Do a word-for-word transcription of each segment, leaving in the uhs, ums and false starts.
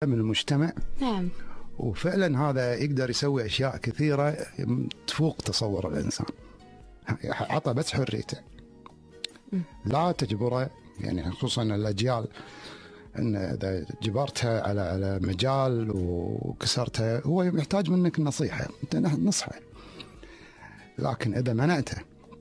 من المجتمع. نعم. وفعلا هذا يقدر يسوي أشياء كثيرة تفوق تصور الإنسان. عطى بس حريته، لا تجبره، يعني خصوصا الأجيال، ان اذا جبرتها على على مجال وكسرتها هو يحتاج منك النصيحه، انت نصحه. لكن اذا منعته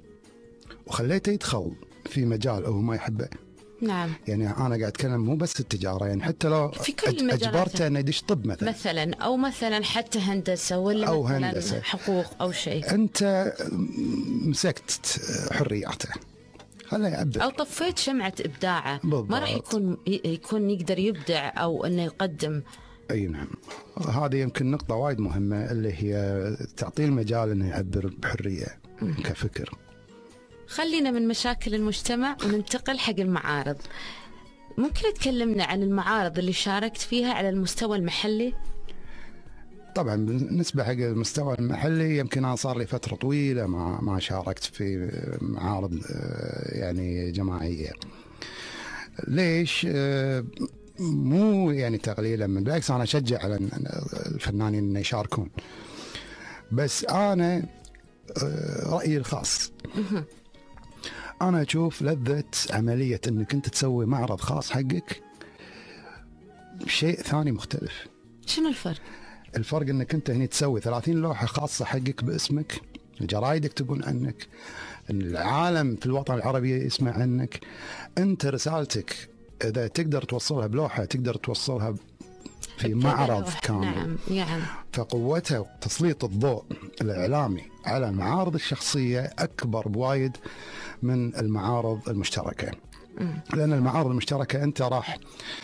وخليته يدخل في مجال هو ما يحبه، نعم، يعني انا قاعد اتكلم مو بس التجاره، يعني حتى لو في كل اجبرته انه يدش طب مثلا مثلا او مثلا حتى هندسه ولا أو مثلا هندسة. حقوق او شيء، انت مسكت حرياته، خليه يعبر او طفيت شمعه ابداعه، بالضبط. ما راح يكون يكون يقدر يبدع او انه يقدم. اي نعم، هذه يمكن نقطه وايد مهمه، اللي هي تعطيه المجال انه يعبر بحريه كفكر. خلينا من مشاكل المجتمع وننتقل حق المعارض. ممكن تكلمنا عن المعارض اللي شاركت فيها على المستوى المحلي؟ طبعا بالنسبه حق المستوى المحلي يمكن انا صار لي فتره طويله ما ما شاركت في معارض يعني جماعيه. ليش؟ مو يعني تقليلا من، بالعكس انا اشجع على الفنانين ان يشاركون، بس انا رايي الخاص انا اشوف لذة عمليه انك انت تسوي معرض خاص حقك شيء ثاني مختلف. شنو الفرق؟ الفرق انك انت هنا تسوي ثلاثين لوحه خاصه حقك باسمك، الجرايد يكتبون عنك، العالم في الوطن العربي يسمع عنك، انت رسالتك اذا تقدر توصلها بلوحه تقدر توصلها في معرض كامل. نعم نعم. فقوتها وتسليط الضوء الاعلامي على المعارض الشخصيه اكبر بوايد من المعارض المشتركه. م. لان المعارض المشتركه انت راح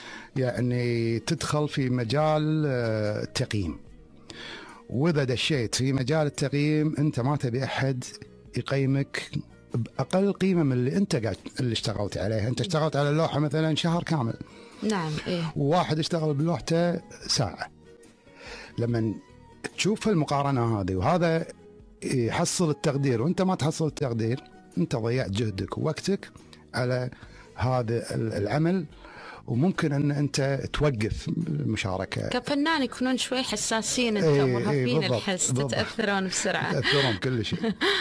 يعني تدخل في مجال التقييم، واذا دشيت في مجال التقييم انت ما تبي احد يقيمك باقل قيمه من اللي انت قاعد اللي اشتغلت عليها. انت اشتغلت على اللوحه مثلا شهر كامل، نعم، إيه، وواحد اشتغل بلوحته ساعه. لما تشوف المقارنه هذه وهذا يحصل التقدير وانت ما تحصل التقدير، انت ضيعت جهدك ووقتك على هذا العمل، وممكن ان انت توقف المشاركه. كفنان يكونون شوي حساسين، انت ايه مرهفين ايه الحس، تتاثرون بسرعه. تتاثرون كل شيء.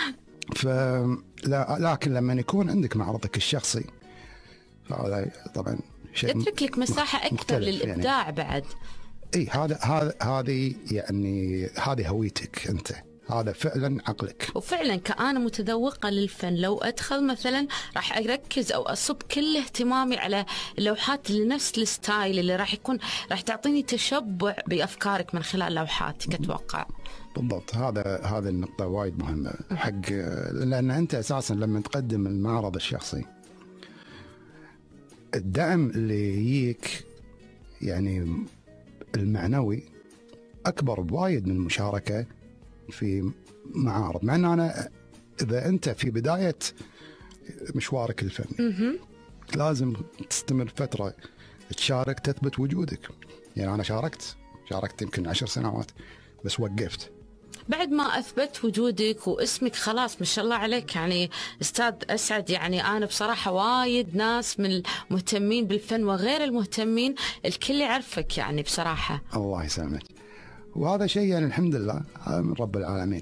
فلا لكن لما يكون عندك معرضك الشخصي هذا طبعا شيء يترك لك مساحه اكثر للابداع يعني. بعد اي هذا هذا هذه يعني هذه هويتك انت، هذا فعلا عقلك. وفعلا كأنا متذوقة للفن لو أدخل مثلا راح أركز أو أصب كل اهتمامي على اللوحات اللي نفس الستايل اللي راح يكون راح تعطيني تشبع بأفكارك من خلال لوحاتك أتوقع. بالضبط، هذا هذا النقطة وايد مهمة حق، لأن أنت أساسا لما تقدم المعرض الشخصي الدعم اللي يجيك يعني المعنوي أكبر بوايد من المشاركة في معارض. مع أن أنا إذا أنت في بداية مشوارك الفني لازم تستمر فترة تشارك تثبت وجودك. يعني أنا شاركت شاركت يمكن عشر سنوات بس وقفت. بعد ما أثبت وجودك واسمك خلاص ما شاء الله عليك يعني أستاذ أسعد، يعني أنا بصراحة وايد ناس من المهتمين بالفن وغير المهتمين الكل يعرفك يعني بصراحة. الله يسلمك، وهذا شيء يعني الحمد لله من رب العالمين.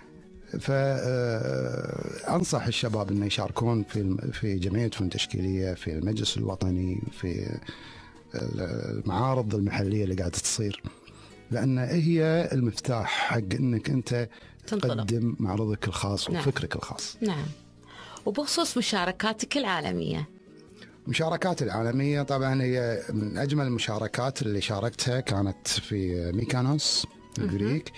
فأنصح الشباب أن يشاركون في في جمعيتهم التشكيلية، في المجلس الوطني، في المعارض المحلية اللي قاعدة تصير، لأن هي المفتاح حق أنك أنت تقدم معرضك الخاص وفكرك نعم. الخاص. نعم. وبخصوص مشاركاتك العالمية، مشاركات العالمية طبعا هي من أجمل المشاركات اللي شاركتها كانت في ميكانوس الجريك.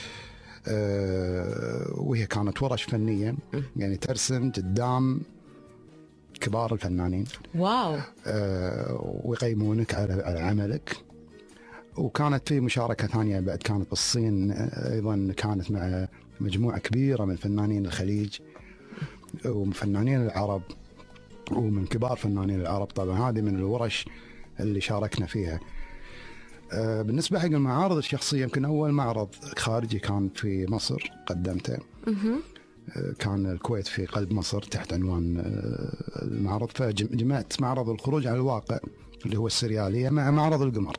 أه وهي كانت ورش فنية يعني ترسم قدام كبار الفنانين. واو. أه ويقيمونك على على عملك. وكانت في مشاركة ثانية بعد كانت بالصين أيضا، كانت مع مجموعة كبيرة من فنانين الخليج وفنانين العرب ومن كبار فنانين العرب. طبعا هذه من الورش اللي شاركنا فيها. أه بالنسبة حق المعارض الشخصية يمكن أول معرض خارجي كان في مصر قدمته. أه كان الكويت في قلب مصر تحت عنوان أه المعرض، فجمعت معرض الخروج على الواقع اللي هو السريالية مع معرض القمر.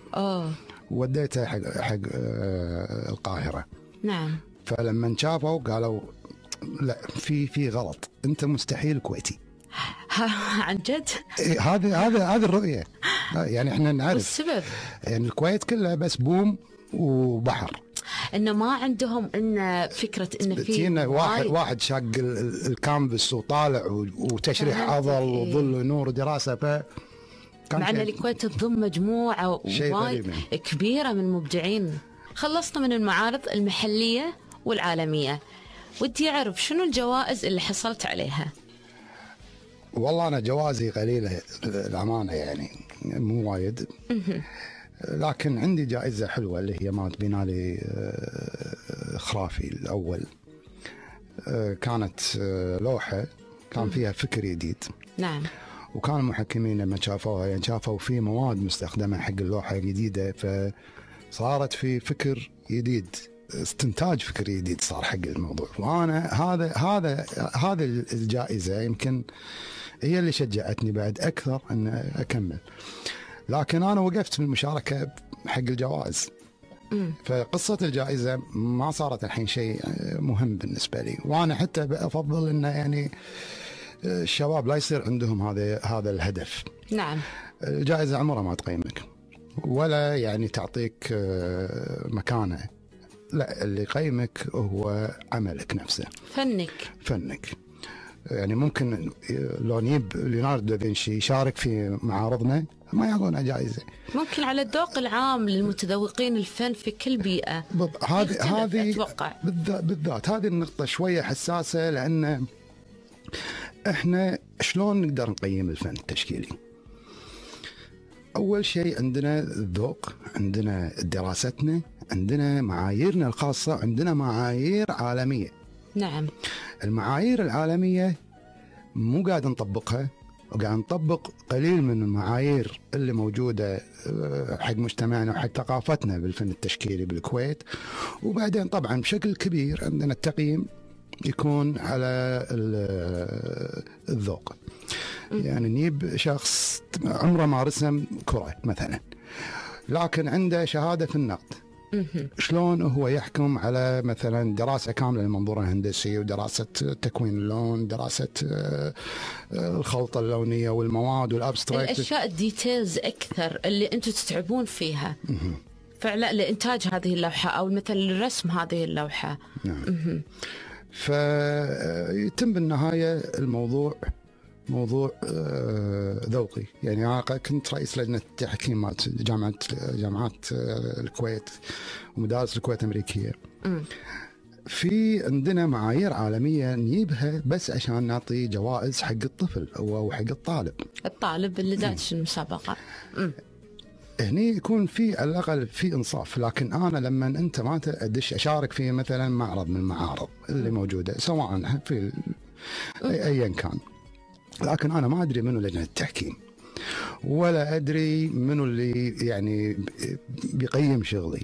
أوه. وديته حق حق آه القاهرة. نعم. فلما شافوا قالوا لا في في غلط، أنت مستحيل كويتي. عن جد؟ إيه هذه هذه هذه الرؤية. يعني احنا نعرف والسبب يعني الكويت كلها بس بوم وبحر، انه ما عندهم ان فكره ان في واحد واحد شاق الكامبس وطالع وتشريح عضل وظل ونور ودراسه. ف مع ان الكويت تضم مجموعه كبيره من المبدعين. خلصنا من المعارض المحليه والعالميه، ودي اعرف شنو الجوائز اللي حصلت عليها؟ والله انا جوازي قليله الامانه، يعني مو وايد، لكن عندي جائزة حلوة اللي هي مالت بينالي خرافي الأول. كانت لوحة كان فيها فكر جديد. نعم. وكان المحكمين لما شافوها يعني شافوا في مواد مستخدمة حق اللوحة جديدة، فصارت في فكر جديد، استنتاج فكر جديد صار حق الموضوع. وأنا هذا هذا هذا الجائزة يمكن هي اللي شجعتني بعد أكثر أن أكمل. لكن أنا وقفت في المشاركة حق الجوائز. م. فقصة الجائزة ما صارت الحين شيء مهم بالنسبة لي، وأنا حتى أفضل إنه يعني الشباب لا يصير عندهم هذا هذا الهدف. نعم. الجائزة عمرها ما تقيمك ولا يعني تعطيك مكانة، لا اللي يقيمك هو عملك نفسه، فنك فنك. يعني ممكن لو نجيب ليوناردو دافنشي يشارك في معارضنا ما يعطونا جائزة. ممكن على الذوق العام للمتذوقين الفن في كل بيئة. هذه هذه أتوقع بالذات, بالذات هذه النقطة شوية حساسة، لأن إحنا شلون نقدر نقيم الفن التشكيلي؟ أول شيء عندنا الذوق، عندنا دراستنا، عندنا معاييرنا الخاصة، عندنا معايير عالمية. نعم. المعايير العالمية مو قاعد نطبقها، وقاعد نطبق قليل من المعايير اللي موجودة حق مجتمعنا وحق ثقافتنا بالفن التشكيلي بالكويت. وبعدين طبعا بشكل كبير عندنا التقييم يكون على الذوق. يعني نجيب شخص عمره ما رسم كرة مثلا لكن عنده شهادة في النقد، شلون هو يحكم على مثلا دراسة كاملة للمنظور الهندسي ودراسة تكوين اللون، دراسة الخلطة اللونية والمواد والابستراكت، الأشياء الديتيلز أكثر اللي أنتم تتعبون فيها فعلا لإنتاج هذه اللوحة أو مثلا رسم هذه اللوحة. نعم. فيتم بالنهاية الموضوع موضوع ذوقي. يعني أنا كنت رئيس لجنة تحكيمات جامعة جامعات الكويت ومدارس الكويت الأمريكية. م. في عندنا معايير عالمية نجيبها بس عشان نعطي جوائز حق الطفل أو حق الطالب الطالب اللي داش المسابقة. م. هني يكون في على الأقل في إنصاف. لكن أنا لما أنت ما أدش أشارك في مثلا معرض من المعارض اللي موجودة سواء في أيا كان، لكن أنا ما أدري منو لجنة التحكيم ولا أدري منو اللي يعني بيقيم شغلي.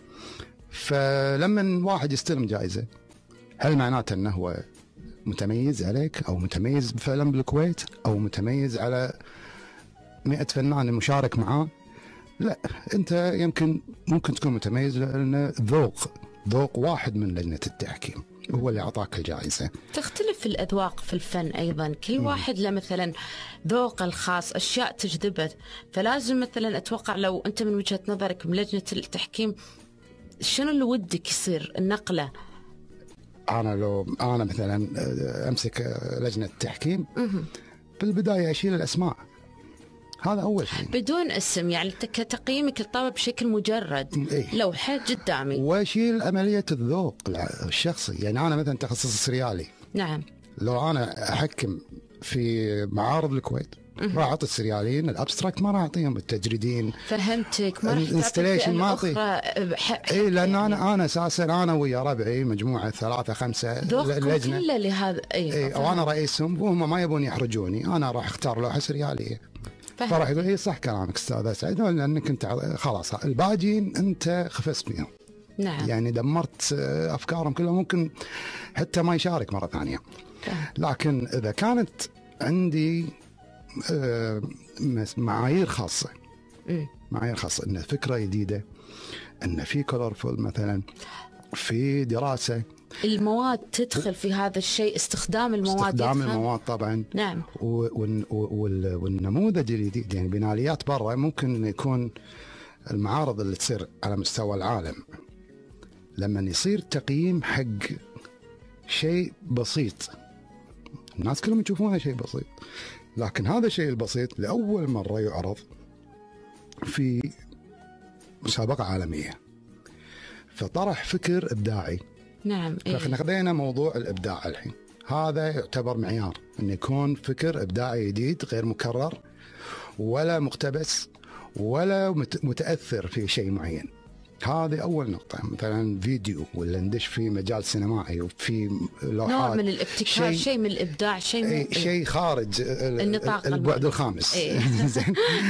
فلما واحد يستلم جائزة هل معناته أنه هو متميز عليك أو متميز فعلا بالكويت أو متميز على مئة فنان المشارك معاه؟ لا، أنت يمكن ممكن تكون متميز لأن ذوق ذوق واحد من لجنة التحكيم هو اللي أعطاك الجائزة. تختلف الأذواق في الفن أيضا، كل واحد له مثلا ذوق الخاص، أشياء تجذبه. فلازم مثلا أتوقع لو أنت من وجهة نظرك من لجنة التحكيم شنو اللي ودك يصير النقلة؟ أنا لو أنا مثلا أمسك لجنة التحكيم بالبداية أشيل الأسماء، هذا أول شيء بدون اسم، يعني كتقييمك الطابع بشكل مجرد. إيه؟ لوحة قدامي وأشيل عملية الذوق الشخصي. يعني أنا مثلا تخصص سريالي. نعم. لو أنا أحكم في معارض الكويت راح أعطي السرياليين الأبستراكت، ما راح أعطيهم التجريدين. فهمتك. ما راح تعطي ما أعطي. إيه لأن يعني. أنا أنا أساسا أنا ويا ربعي مجموعة ثلاثة خمسة اللجنة كله لهذا. إيه إيه وأنا رئيسهم وهم ما يبون يحرجوني، أنا راح أختار لوحة سريالية. فراح يقول إيه صح كلامك أستاذ سعيد، لأنك أنت خلاص الباجين أنت خفست بهم. نعم. يعني دمرت أفكارهم كلها، ممكن حتى ما يشارك مرة ثانية. لكن إذا كانت عندي معايير خاصة معايير خاصة، إن فكرة جديدة، إن في كولورفول مثلا، في دراسة المواد تدخل في هذا الشيء، استخدام المواد استخدام يدخل. المواد طبعا. نعم. والنموذج الجديد يعني بناليات برا ممكن يكون المعارض اللي تصير على مستوى العالم لما يصير تقييم حق شيء بسيط، الناس كلهم يشوفونه شيء بسيط، لكن هذا الشيء البسيط لأول مرة يعرض في مسابقة عالمية، فطرح فكر إبداعي. نعم. فاحنا خذينا موضوع الإبداع الحين، هذا يعتبر معيار أن يكون فكر إبداعي جديد غير مكرر ولا مقتبس ولا متأثر في شيء معين. هذه أول نقطة. مثلا فيديو ولا ندش في مجال سينمائي وفي لوحات، نوع من الابتكار، شيء, شيء من الإبداع، شيء من شيء خارج النطاق البعد الخامس. زين.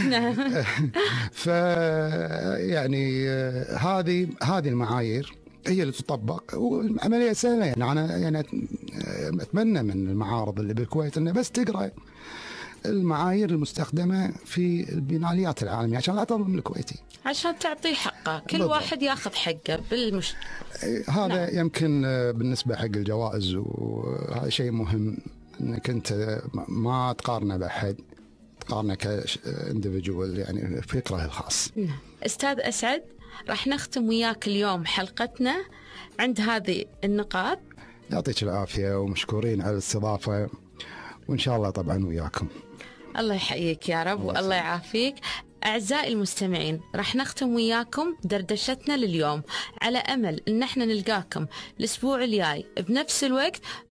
ف يعني هذه هذه المعايير هي اللي تطبق، والعملية سهلة. يعني أنا يعني أتمنى من المعارض اللي بالكويت إنه بس تقرأ المعايير المستخدمة في البناليات العالمية عشان لا تظلم الكويتي، عشان تعطيه حقه، كل بالضبط. واحد ياخذ حقه بالمش. هذا نعم. يمكن بالنسبة حق الجوائز، وهذا شيء مهم انك انت ما تقارنه بأحد، تقارنه كانديفيدوال، يعني فكره الخاص. نعم. استاذ اسعد، راح نختم وياك اليوم حلقتنا عند هذه النقاط. يعطيك العافية ومشكورين على الاستضافة، وإن شاء الله طبعا وياكم. الله يحييك يا رب والله يعافيك. أعزائي المستمعين، راح نختم وياكم دردشتنا لليوم، على أمل أن احنا نلقاكم الأسبوع الجاي بنفس الوقت